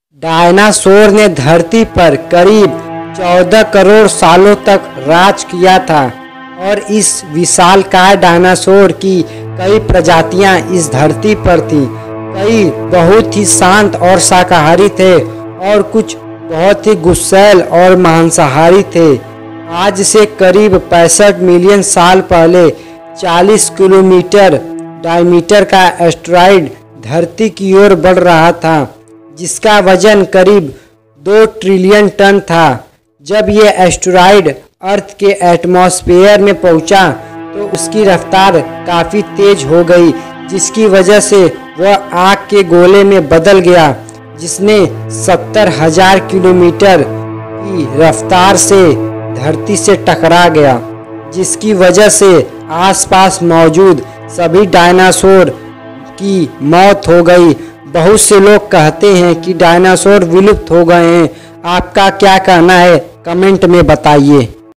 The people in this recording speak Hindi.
डायनासोर ने धरती पर करीब 14 करोड़ सालों तक राज किया था और इस विशालकाय डायनासोर की कई प्रजातियां इस धरती पर थीं। कई बहुत ही शांत और शाकाहारी थे और कुछ बहुत ही गुस्सैल और मांसाहारी थे। आज से करीब 65 मिलियन साल पहले 40 किलोमीटर डायमीटर का एस्टेरॉयड धरती की ओर बढ़ रहा था, जिसका वजन करीब 2 ट्रिलियन टन था। जब ये एस्टेरॉयड अर्थ के एटमॉस्फेयर में पहुंचा तो उसकी रफ्तार काफ़ी तेज हो गई, जिसकी वजह से वह आग के गोले में बदल गया, जिसने 70,000 किलोमीटर की रफ्तार से धरती से टकरा गया, जिसकी वजह से आसपास मौजूद सभी डायनासोर की मौत हो गई। बहुत से लोग कहते हैं कि डायनासोर विलुप्त हो गए हैं। आपका क्या कहना है, कमेंट में बताइए।